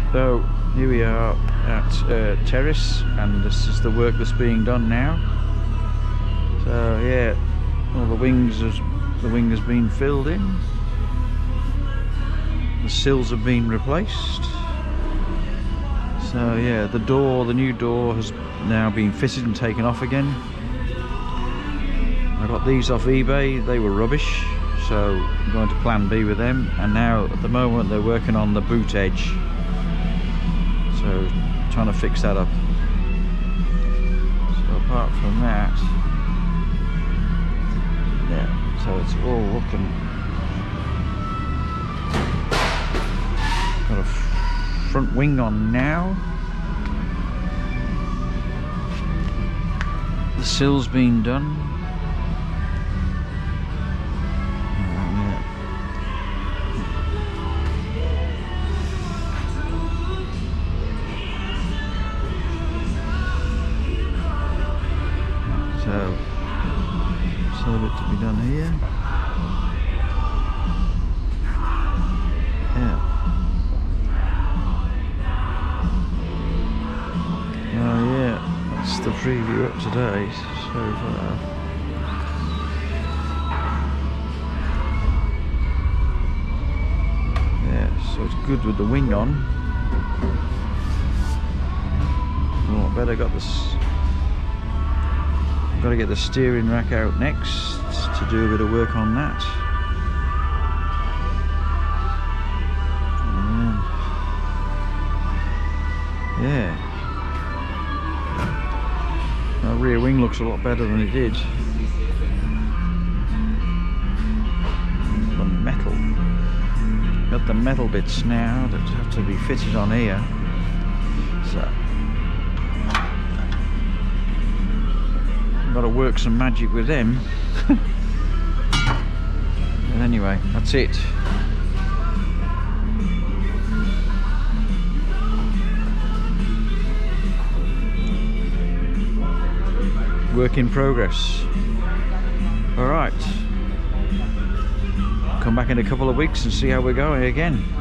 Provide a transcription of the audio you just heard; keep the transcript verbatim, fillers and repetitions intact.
So here we are at uh, Terrace, and this is the work that's being done now. So yeah, all the wings has, the wing has been filled in. The sills have been replaced. So yeah, the door, the new door has now been fitted and taken off again. I got these off eBay, they were rubbish, so I'm going to plan B with them. And now at the moment they're working on the boot edge, so trying to fix that up. So apart from that, yeah, so it's all looking, got a front wing on now. The sill's been done. So, still a bit to be done here. Yeah. Oh yeah, that's the preview up today so far. Yeah, so it's good with the wing on. Oh, I better got this. Got to get the steering rack out next to do a bit of work on that. And yeah, our rear wing looks a lot better than it did. The metal, got the metal bits now that have to be fitted on here. So got to work some magic with them. But anyway, that's it. Work in progress. All right, come back in a couple of weeks and see how we're going again.